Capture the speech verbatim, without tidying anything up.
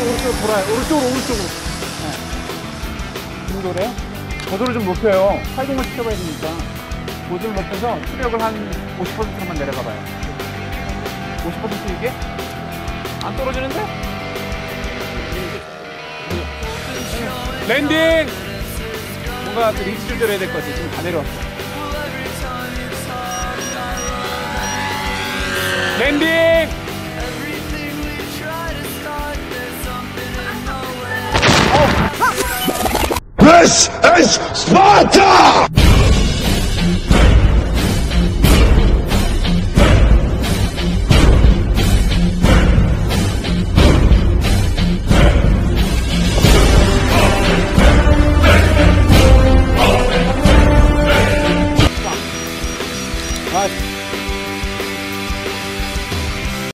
오른쪽으로 돌아요. 오른쪽으로, 오른쪽으로. 네. 중도래. 고도를 좀 높여요. 활동을 시켜봐야 되니까. 고도를 높여서 추력을 한 오십 퍼센트로만 내려가봐요. 오십 퍼센트 이게? 안 떨어지는데? 랜딩! 뭔가 그 링스 조절해야 될 것 같아. 지금 다 내려왔어. 랜딩! This is Sparta!